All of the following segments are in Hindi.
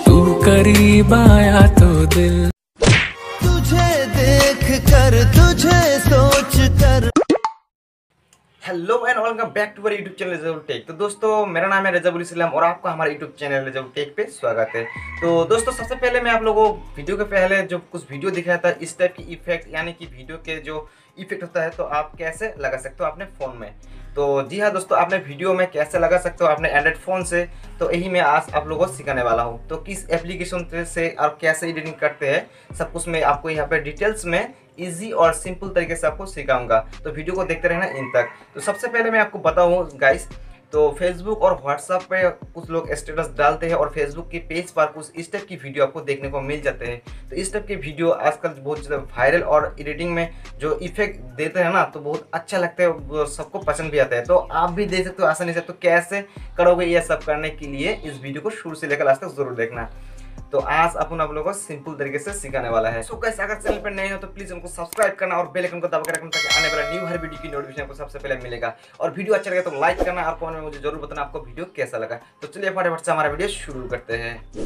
तू करीब आया तो दिल तुझे देख कर तुझे सोच कर। Hello and welcome back to our YouTube channel Rezabul tech. तो दोस्तों मेरा नाम है रेज़ाबुल इस्लाम और आपका हमारे यूट्यूब चैनल रेज़ाबुल टेक पे स्वागत है। तो दोस्तों सबसे पहले मैं आप लोगों को वीडियो के पहले जो कुछ वीडियो दिखाया था इस टाइप की इफेक्ट, यानी कि वीडियो के जो इफेक्ट होता है तो आप कैसे लगा सकते हो अपने फ़ोन में। तो जी हाँ दोस्तों, आपने वीडियो में कैसे लगा सकते हो अपने एंड्रॉइड फ़ोन से, तो यही मैं आज आप लोगों को सिखाने वाला हूँ। तो किस एप्लीकेशन से और कैसे एडिटिंग करते हैं सब कुछ मैं आपको यहाँ पे डिटेल्स में इजी और सिंपल तरीके से आपको सिखाऊंगा। तो वीडियो को देखते रहना इन तक। तो सबसे पहले मैं आपको बताऊँ गाइस, तो फेसबुक और व्हाट्सएप पे कुछ लोग स्टेटस डालते हैं और फेसबुक के पेज पर कुछ इस टाइप की वीडियो आपको देखने को मिल जाते हैं। तो इस टाइप की वीडियो आजकल बहुत ज़्यादा वायरल और एडिटिंग में जो इफेक्ट देते हैं ना तो बहुत अच्छा लगता है, सबको पसंद भी आता है। तो आप भी देख सकते हो आसानी से। तो कैसे करोगे ये सब करने के लिए इस वीडियो को शुरू से लेकर लास्ट तक जरूर देखना। तो आज अपन आप लोगों को सिंपल तरीके से सिखाने वाला है। सो गाइस, अगर चैनल पर नए हो तो प्लीज उनको सब्सक्राइब करना और बेल आइकन को दबा कर रखना ताकि आने वाला न्यू हर वीडियो की नोटिफिकेशन आपको सबसे पहले मिलेगा। और वीडियो अच्छा लगे तो लाइक करना और कमेंट में मुझे जरूर बताना आपको वीडियो कैसा लगा। तो चलिए फटाफट से हमारा वीडियो शुरू करते हैं।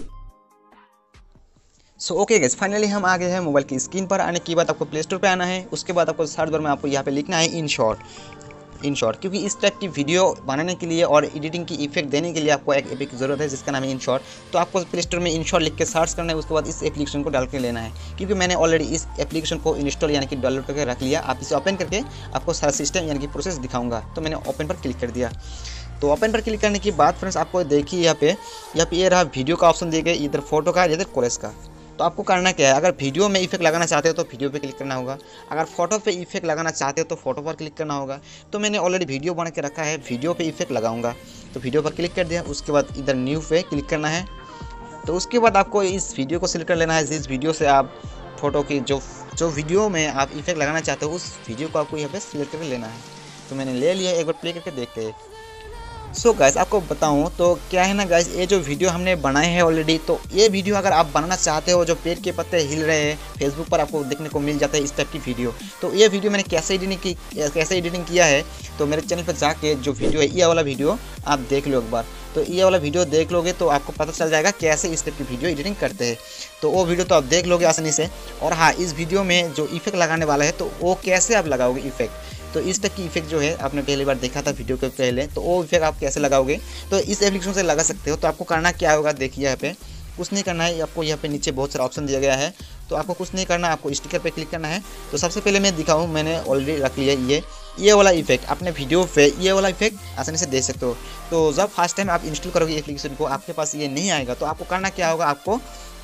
सो ओके गाइस, फाइनली हम आ गए हैं मोबाइल की स्क्रीन पर। आने के बाद आपको प्ले स्टोर पे आना है। उसके बाद आपको सर्च बार में आपको यहाँ पे लिखना है इन शॉर्ट, क्योंकि इस टाइप की वीडियो बनाने के लिए और एडिटिंग की इफेक्ट देने के लिए आपको एक ऐप की ज़रूरत है जिसका नाम है इन शॉर्ट। तो आपको प्ले स्टोर में इन शॉर्ट लिख के सर्च करना है। उसके बाद इस एप्लीकेशन को डाल के लेना है, क्योंकि मैंने ऑलरेडी इस एप्लीकेशन को इंस्टॉल यानी कि डाउनलोड करके रख लिया। आप इसे ओपन करके आपको सारा सिस्टम यानी कि प्रोसेस दिखाऊंगा। तो मैंने ओपन पर क्लिक कर दिया। तो ओपन पर क्लिक करने के बाद फ्रेंड्स आपको देखिए यहाँ पे ये रहा वीडियो का ऑप्शन दिए गए, इधर फोटो का, इधर कोरेस का। तो आपको करना क्या है, अगर वीडियो में इफेक्ट लगाना चाहते हो तो वीडियो पे क्लिक करना होगा। अगर फोटो पे इफेक्ट लगाना चाहते हो तो फोटो पर क्लिक करना होगा। तो मैंने ऑलरेडी वीडियो बना के रखा है, वीडियो पे इफेक्ट लगाऊंगा। तो वीडियो पर क्लिक कर दिया। उसके बाद इधर न्यू पे क्लिक करना है। तो उसके बाद आपको इस वीडियो को सिलेक्ट कर लेना है। जिस वीडियो से आप फोटो की जो वीडियो में आप इफेक्ट लगाना चाहते हो उस वीडियो को आपको यहाँ पे सिलेक्ट करके लेना है। तो मैंने ले लिया, एक बार प्ले करके देखते हैं। सो गाइस, आपको बताऊं तो क्या है ना गाइस, ये जो वीडियो हमने बनाए हैं ऑलरेडी, तो ये वीडियो अगर आप बनाना चाहते हो, जो पेड़ के पत्ते हिल रहे हैं फेसबुक पर आपको देखने को मिल जाता है इस टाइप की वीडियो। तो ये वीडियो मैंने कैसे एडिटिंग किया है, तो मेरे चैनल पर जाके जो वीडियो है ये वाला वीडियो आप देख लो एक बार। तो ये वाला वीडियो देख लोगे तो आपको पता चल जाएगा कैसे इस टाइप की वीडियो एडिटिंग करते हैं। तो वो वीडियो तो आप देख लोगे आसानी से। और हाँ, इस वीडियो में जो इफेक्ट लगाने वाला है तो वो कैसे आप लगाओगे इफेक्ट, तो इस टाइप की इफेक्ट जो है आपने पहली बार देखा था वीडियो के पहले, तो वो इफेक्ट आप कैसे लगाओगे तो इस एप्लीकेशन से लगा सकते हो। तो आपको करना क्या होगा, देखिए यहाँ पे कुछ नहीं करना है। आपको यहाँ पे नीचे बहुत सारा ऑप्शन दिया गया है, तो आपको कुछ नहीं करना, आपको स्टिकर पे क्लिक करना है। तो सबसे पहले मैं दिखाऊँ, मैंने ऑलरेडी रख लिया ये वाला इफेक्ट। अपने वीडियो पे ये वाला इफेक्ट आसानी से दे सकते हो। तो जब फर्स्ट टाइम आप इंस्टॉल करोगे एप्लीकेशन को, आपके पास ये नहीं आएगा, तो आपको करना क्या होगा, आपको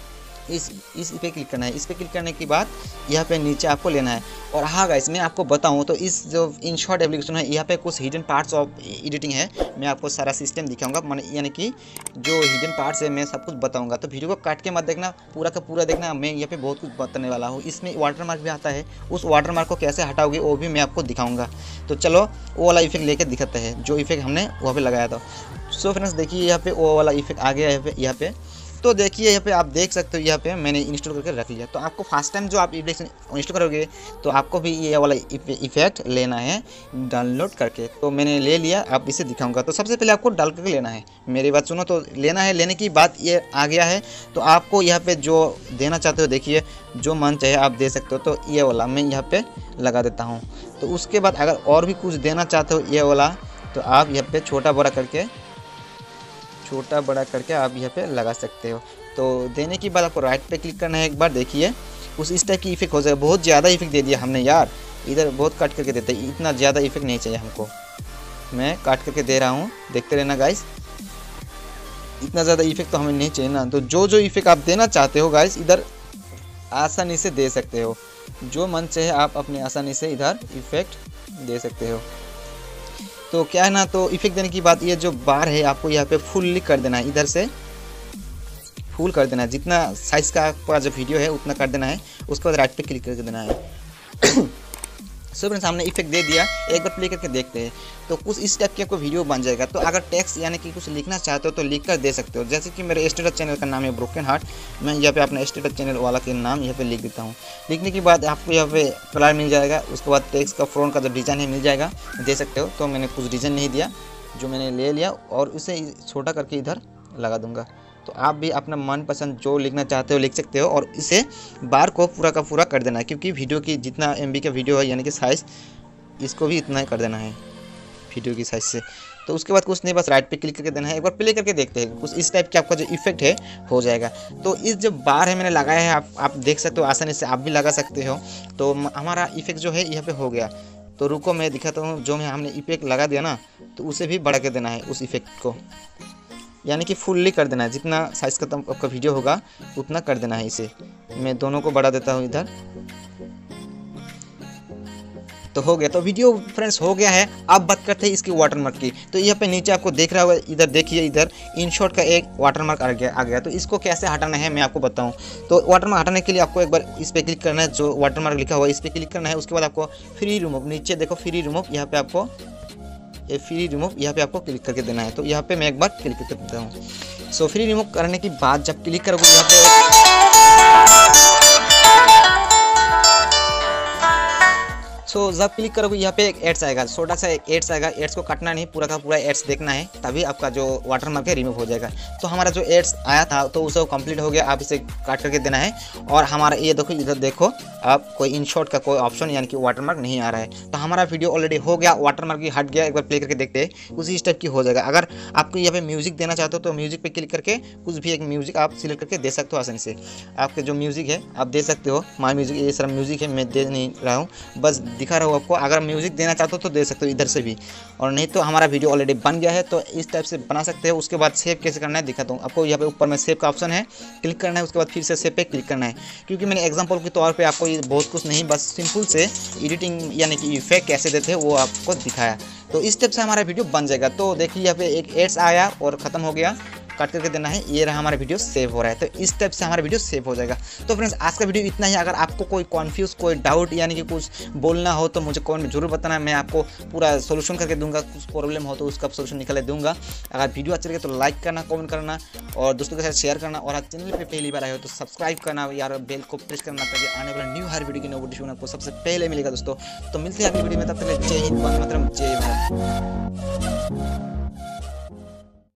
इस पे क्लिक करना है। इस पे क्लिक करने के बाद यहाँ पे नीचे आपको लेना है। और हाँ गाइस, मैं आपको बताऊँ तो इस जो इन शॉर्ट एप्लीकेशन है यहाँ पे कुछ हिडन पार्ट्स ऑफ एडिटिंग है। मैं आपको सारा सिस्टम दिखाऊंगा, यानी कि जो हिडन पार्ट्स है मैं सब कुछ बताऊंगा। तो वीडियो को काट के मत देखना, पूरा का पूरा देखना। मैं यहाँ पे बहुत कुछ बताने वाला हूँ। इसमें वाटरमार्क भी आता है, उस वाटरमार्क को कैसे हटाओगे वो भी मैं आपको दिखाऊँगा। तो चलो वो वाला इफेक्ट लेकर दिखाते हैं जो इफेक्ट हमने वहाँ पर लगाया था। सो फ्रेंड्स देखिए, यहाँ पे वो वाला इफेक्ट आ गया है यहाँ पे। तो देखिए यहाँ पे आप देख सकते हो, यहाँ पे मैंने इंस्टॉल करके रख लिया। तो आपको फर्स्ट टाइम जो आप एप्लीकेशन इंस्टॉल करोगे तो आपको भी ये वाला इफेक्ट लेना है डाउनलोड करके। तो मैंने ले लिया, आप इसे दिखाऊंगा। तो सबसे पहले आपको डाल करके लेना है, मेरी बात सुनो। तो लेना है, लेने की बात ये आ गया है। तो आपको यहाँ पे जो देना चाहते हो, देखिए जो मन चाहे आप दे सकते हो। तो ये वाला मैं यहाँ पे लगा देता हूँ। तो उसके बाद अगर और भी कुछ देना चाहते हो ये वाला, तो आप यहाँ पे छोटा बड़ा करके आप यहाँ पे लगा सकते हो। तो देने के बाद आपको राइट पे क्लिक करना है एक बार। देखिए उस इस टाइप की इफेक्ट हो जाएगा। बहुत ज़्यादा इफेक्ट दे दिया हमने यार, इधर बहुत कट करके देते हैं, इतना ज़्यादा इफेक्ट नहीं चाहिए हमको। मैं काट करके दे रहा हूँ, देखते रहना गाइस। इतना ज़्यादा इफेक्ट तो हमें नहीं चाहिए ना। तो जो इफेक्ट आप देना चाहते हो गाइस, इधर आसानी से दे सकते हो। जो मन चाहे आप अपने आसानी से इधर इफेक्ट दे सकते हो। तो क्या है ना, तो इफेक्ट देने की बाद ये जो बार है आपको यहाँ पे फुल्ली कर देना है, इधर से फुल कर देना है। जितना साइज़ का आपका जो वीडियो है उतना कर देना है। उसके बाद राइट पे क्लिक करके देना है। सो फ्रेंड्स, हमने इफेक्ट दे दिया, एक बार प्ले करके देखते हैं। तो कुछ इस टाइप की आपको वीडियो बन जाएगा। तो अगर टेक्स्ट यानी कि कुछ लिखना चाहते हो तो लिख कर दे सकते हो। जैसे कि मेरे स्टेटस चैनल का नाम है ब्रोकन हार्ट, मैं यहाँ पे अपना स्टेटस चैनल वाला के नाम यहाँ पे लिख देता हूँ। लिखने के बाद आपको यहाँ पे कलर मिल जाएगा। उसके बाद टेक्स्ट का फ्रंट का जो डिज़ाइन है मिल जाएगा, दे सकते हो। तो मैंने कुछ डिज़ाइन नहीं दिया, जो मैंने ले लिया और उसे छोटा करके इधर लगा दूंगा। तो आप भी अपना मनपसंद जो लिखना चाहते हो लिख सकते हो, और इसे बार को पूरा का पूरा कर देना है, क्योंकि वीडियो की जितना MB का वीडियो है यानी कि साइज़, इसको भी इतना ही कर देना है वीडियो की साइज़ से। तो उसके बाद कुछ नहीं, बस राइट पे क्लिक करके देना है। एक बार प्ले करके देखते हैं, कुछ इस टाइप के आपका जो इफेक्ट है हो जाएगा। तो इस जो बार है मैंने लगाया है, आप देख सकते हो, आसानी से आप भी लगा सकते हो। तो हमारा इफेक्ट जो है यहाँ पे हो गया। तो रुको मैं दिखाता हूँ, जो हमने इफेक्ट लगा दिया ना, तो उसे भी बढ़ा के देना है उस इफेक्ट को, यानी कि फुल्ली कर देना है। जितना साइज़ का आपका वीडियो होगा उतना कर देना है इसे। मैं दोनों को बढ़ा देता हूँ इधर, तो हो गया। तो वीडियो फ्रेंड्स हो गया है। अब बात करते हैं इसकी वाटरमार्क की। तो यहाँ पे नीचे आपको देख रहा होगा, इधर देखिए, इधर InShot का एक वाटरमार्क आ गया। तो इसको कैसे हटाना है मैं आपको बताऊं। तो वाटरमार्क हटाने के लिए आपको एक बार इस पर क्लिक करना है, जो वाटरमार्क लिखा हुआ है इस पर क्लिक करना है। उसके बाद आपको फ्री रिमूव, नीचे देखो फ्री रिमूव, यहाँ पे आपको ये फ्री रिमूव यहाँ पे आपको क्लिक करके देना है। तो यहाँ पे मैं एक बार क्लिक करके देता हूँ। सो फ्री रिमूव करने के बाद जब क्लिक करोगे यहाँ पे, सो जब क्लिक करोगे यहाँ पे एक एड्स आएगा, छोटा सा एक एड्स आएगा। एड्स को काटना नहीं, पूरा का पूरा एड्स देखना है, तभी आपका जो वाटरमार्क है रिमूव हो जाएगा। तो हमारा जो एड्स आया था तो उसे कंप्लीट हो गया। आप इसे काट करके देना है। और हमारा ये देखो, इधर देखो, आप कोई InShot का कोई ऑप्शन यानी कि वाटरमार्क नहीं आ रहा है। तो हमारा वीडियो ऑलरेडी हो गया, वाटरमार्क भी हट गया। एक बार प्ले करके देखते हैं, उसी स्टेप की हो जाएगा। अगर आपको यहाँ पे म्यूजिक देना चाहते हो तो म्यूजिक पे क्लिक करके कुछ भी एक म्यूजिक आप सिलेक्ट करके दे सकते हो आसानी से। आपके जो म्यूजिक है आप दे सकते हो। माई म्यूजिक ये सारा म्यूजिक है, मैं दे नहीं रहा हूँ, बस दिखा रहा हूँ आपको। अगर म्यूजिक देना चाहते हो तो दे सकते हो इधर से भी, और नहीं तो हमारा वीडियो ऑलरेडी बन गया है। तो इस टाइप से बना सकते हो। उसके बाद सेव कैसे करना है दिखाता हूँ आपको। यहाँ पे ऊपर में सेव का ऑप्शन है, क्लिक करना है। उसके बाद फिर से सेव पे क्लिक करना है। क्योंकि मैंने एग्जांपल के तौर पे आपको ये बहुत कुछ नहीं, बस सिंपल से एडिटिंग यानी कि इफेक्ट कैसे देते हैं वो आपको दिखाया। तो इस टाइप से हमारा वीडियो बन जाएगा। तो देखिए यहाँ पे एक एड्स आया और ख़त्म हो गया, काट करके देना है। ये रहा हमारा वीडियो सेव हो रहा है। तो इस टाइप से हमारा वीडियो सेव हो जाएगा। तो फ्रेंड्स आज का वीडियो इतना ही। अगर आपको कोई कन्फ्यूज, कोई डाउट यानी कि कुछ बोलना हो तो मुझे कमेंट में जरूर बताना, मैं आपको पूरा सोल्यूशन करके दूंगा। कुछ प्रॉब्लम हो तो उसका सोल्यूशन निकाल दूंगा। अगर वीडियो अच्छा लगे तो लाइक करना, कमेंट करना और दोस्तों के साथ शेयर करना। और आज चैनल पर पहली बार आए हो तो सब्सक्राइब करना यार, बेल को प्रेस करना, ताकि आने वाला न्यू हर वीडियो की नोटिफिकेशन आपको सबसे पहले मिलेगा दोस्तों। तो मिलते हैं अगली वीडियो में, तब तक जय हिंद, वंदे मातरम, जय भारत।